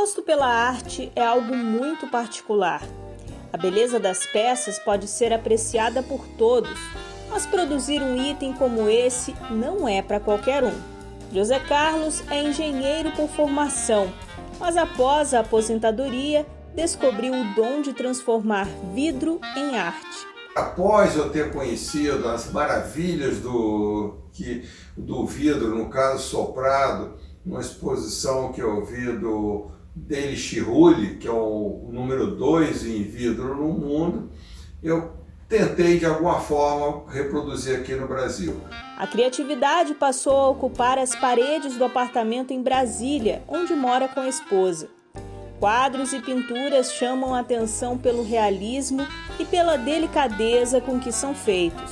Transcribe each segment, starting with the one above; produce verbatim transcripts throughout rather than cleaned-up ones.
gosto pela arte é algo muito particular. A beleza das peças pode ser apreciada por todos, mas produzir um item como esse não é para qualquer um. José Carlos é engenheiro por formação, mas após a aposentadoria, descobriu o dom de transformar vidro em arte. Após eu ter conhecido as maravilhas do, que, do vidro, no caso soprado, uma exposição que eu vi do Dale Chihuly, que é o número dois em vidro no mundo, eu tentei de alguma forma reproduzir aqui no Brasil. A criatividade passou a ocupar as paredes do apartamento em Brasília, onde mora com a esposa. Quadros e pinturas chamam a atenção pelo realismo e pela delicadeza com que são feitos.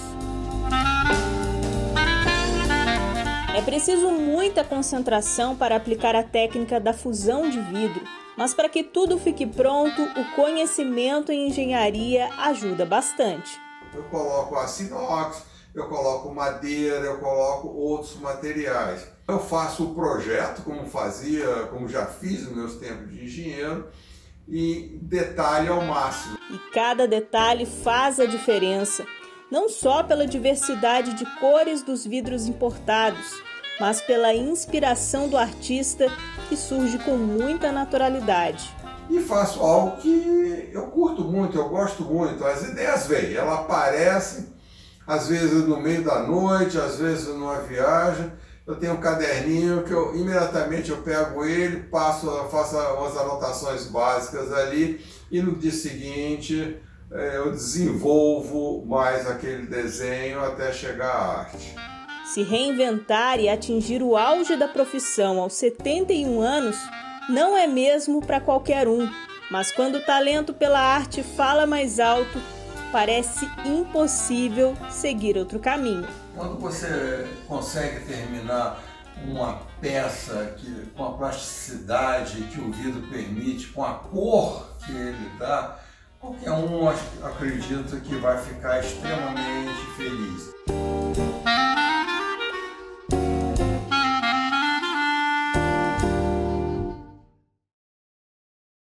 É preciso muita concentração para aplicar a técnica da fusão de vidro, mas para que tudo fique pronto, o conhecimento em engenharia ajuda bastante. Eu coloco aço inox, eu coloco madeira, eu coloco outros materiais. Eu faço o projeto, como fazia, como já fiz nos meus tempos de engenheiro, e detalhe ao máximo. E cada detalhe faz a diferença, não só pela diversidade de cores dos vidros importados, mas pela inspiração do artista que surge com muita naturalidade. E faço algo que eu curto muito, eu gosto muito. As ideias vêm, ela aparece, às vezes no meio da noite, às vezes numa viagem. Eu tenho um caderninho que eu imediatamente eu pego ele, passo, faço umas anotações básicas ali e no dia seguinte eu desenvolvo mais aquele desenho até chegar à arte. Se reinventar e atingir o auge da profissão aos setenta e um anos não é mesmo para qualquer um, mas quando o talento pela arte fala mais alto, parece impossível seguir outro caminho. Quando você consegue terminar uma peça que, com a plasticidade que o vidro permite, com a cor que ele dá, qualquer um acredita que vai ficar extremamente